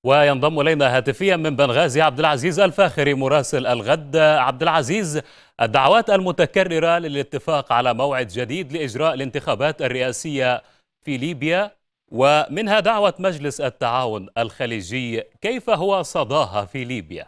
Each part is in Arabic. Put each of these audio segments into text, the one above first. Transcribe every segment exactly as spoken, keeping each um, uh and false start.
وينضم إلينا هاتفيا من بنغازي عبد العزيز الفاخري مراسل الغد. عبد العزيز، الدعوات المتكررة للاتفاق على موعد جديد لإجراء الانتخابات الرئاسية في ليبيا، ومنها دعوة مجلس التعاون الخليجي، كيف هو صداها في ليبيا؟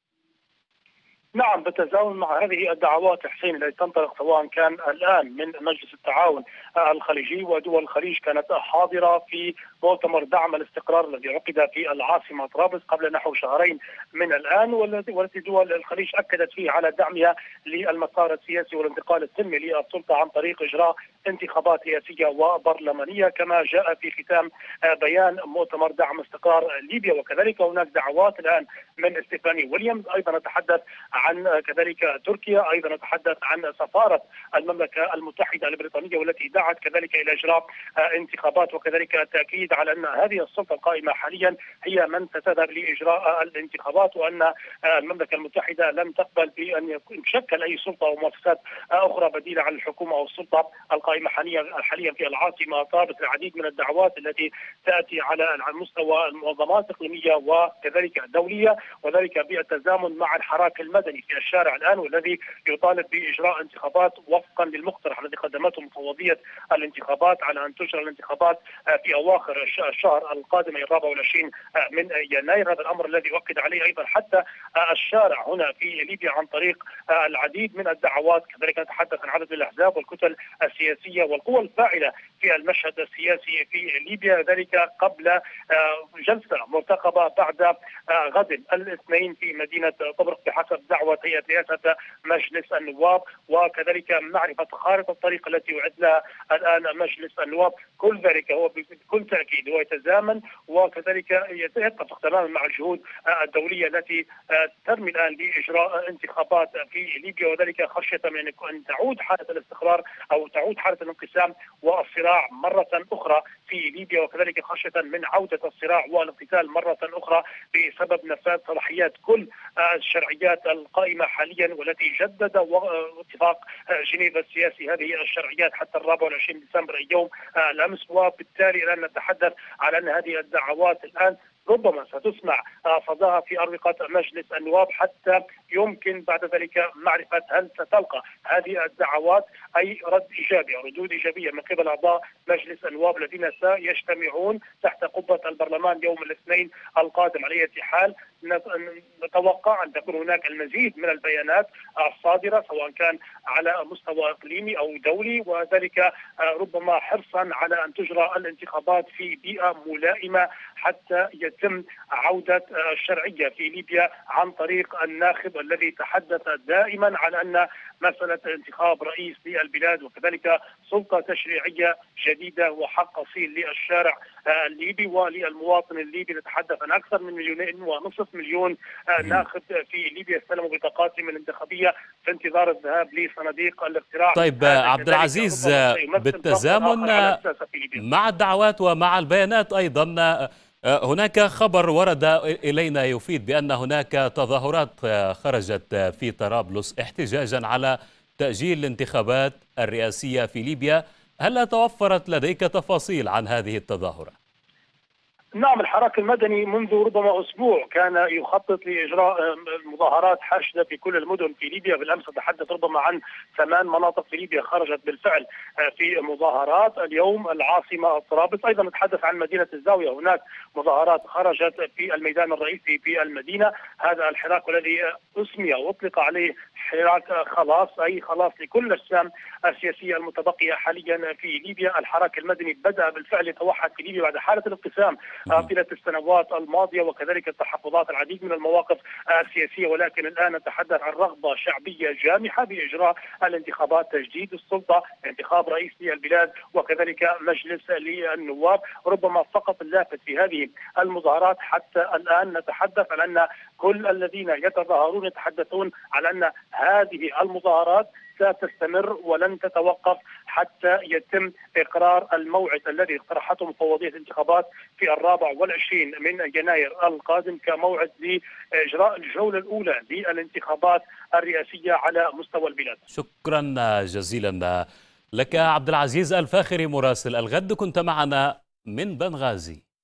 نعم، بالتزامن مع هذه الدعوات حسين التي تنطلق سواء كان الان من مجلس التعاون الخليجي ودول الخليج كانت حاضره في مؤتمر دعم الاستقرار الذي عقد في العاصمه طرابلس قبل نحو شهرين من الان، والتي دول الخليج اكدت فيه على دعمها للمسار السياسي والانتقال السلمي للسلطه عن طريق اجراء انتخابات رئاسيه وبرلمانيه، كما جاء في ختام بيان مؤتمر دعم استقرار ليبيا. وكذلك هناك دعوات الان من ستيفاني ويليامز، ايضا نتحدث عن كذلك تركيا، ايضا نتحدث عن سفاره المملكه المتحده البريطانيه والتي دعت كذلك الى اجراء انتخابات، وكذلك التاكيد على ان هذه السلطه القائمه حاليا هي من ستذهب لاجراء الانتخابات، وان المملكه المتحده لم تقبل بان تشكل اي سلطه او مؤسسات اخرى بديله عن الحكومه او السلطه القائمه حاليا حاليا في العاصمه طرابلس. العديد من الدعوات التي تاتي على مستوى المنظمات الاقليميه وكذلك الدوليه، وذلك بالتزامن مع الحراك المدني في الشارع الان، والذي يطالب باجراء انتخابات وفقا للمقترح الذي قدمته مفوضيه الانتخابات على ان تجرى الانتخابات في اواخر الشهر القادم الرابع والعشرين من يناير. هذا الامر الذي يؤكد عليه ايضا حتى الشارع هنا في ليبيا عن طريق العديد من الدعوات. كذلك نتحدث عن عدد الاحزاب والكتل السياسيه والقوى الفاعله في المشهد السياسي في ليبيا، ذلك قبل جلسه مرتقبه بعد غد الاثنين في مدينه طبرق بحسب دعوه هيئه رئاسه مجلس النواب، وكذلك معرفه خارطه الطريق التي يعد لها الان مجلس النواب. كل ذلك هو بكل تاكيد هو يتزامن وكذلك يتفق تماما مع الجهود الدوليه التي ترمي الان لاجراء انتخابات في ليبيا، وذلك خشيه من ان تعود حاله الاستقرار او تعود حاله الانقسام والصراع مره اخرى في ليبيا، وكذلك خشيه من عوده الصراع والاقتتال مره اخرى بسبب نفاذ صلاحيات كل الشرعيات القائمه حاليا، والتي جدد اتفاق جنيف السياسي هذه الشرعيات حتى الرابع والعشرين ديسمبر اليوم الامس. وبالتالي الان نتحدث على ان هذه الدعوات الان ربما ستسمع صداها في أروقة مجلس النواب، حتى يمكن بعد ذلك معرفة هل ستلقى هذه الدعوات أي رد إيجابي أو ردود إيجابية من قبل أعضاء مجلس النواب الذين سيجتمعون تحت قبة البرلمان يوم الاثنين القادم. على أي حال نتوقع أن تكون هناك المزيد من البيانات الصادرة سواء كان على مستوى إقليمي أو دولي، وذلك ربما حرصا على أن تجرى الانتخابات في بيئة ملائمة حتى يتم عودة الشرعية في ليبيا عن طريق الناخب الذي تحدث دائما على أن مسألة انتخاب رئيس للبلاد وكذلك سلطة تشريعية جديدة وحق أصيل للشارع الليبي وللمواطن الليبي. نتحدث عن أكثر من مليونين ونصف مليون ناخب في ليبيا استلموا بطاقاتهم الانتخابية في انتظار الذهاب لصناديق الاقتراع. طيب عبد العزيز، بالتزامن مع الدعوات ومع البيانات أيضا هناك خبر ورد إلينا يفيد بأن هناك تظاهرات خرجت في طرابلس احتجاجا على تأجيل الانتخابات الرئاسية في ليبيا. هل توفرت لديك تفاصيل عن هذه التظاهرة؟ نعم، الحراك المدني منذ ربما اسبوع كان يخطط لاجراء مظاهرات حاشده في كل المدن في ليبيا. بالامس تحدث ربما عن ثمان مناطق في ليبيا خرجت بالفعل في مظاهرات. اليوم العاصمه طرابلس، ايضا نتحدث عن مدينه الزاويه، هناك مظاهرات خرجت في الميدان الرئيسي في المدينه. هذا الحراك الذي اسمي واطلق عليه حراك خلاص، اي خلاص لكل الاجسام السياسيه المتبقيه حاليا في ليبيا. الحراك المدني بدا بالفعل يتوحد في ليبيا بعد حاله الانقسام طيله السنوات الماضيه وكذلك التحفظات العديد من المواقف السياسيه، ولكن الان نتحدث عن رغبه شعبيه جامحه باجراء الانتخابات، تجديد السلطه، انتخاب رئيس للبلاد وكذلك مجلس للنواب. ربما فقط اللافت في هذه المظاهرات حتى الان نتحدث عن ان كل الذين يتظاهرون يتحدثون على ان هذه المظاهرات ستستمر ولن تتوقف حتى يتم إقرار الموعد الذي اقترحته مفوضية الانتخابات في الرابع والعشرين من يناير القادم كموعد لإجراء الجولة الأولى للانتخابات الرئاسية على مستوى البلاد. شكرا جزيلا لك عبد العزيز الفاخري مراسل الغد، كنت معنا من بنغازي.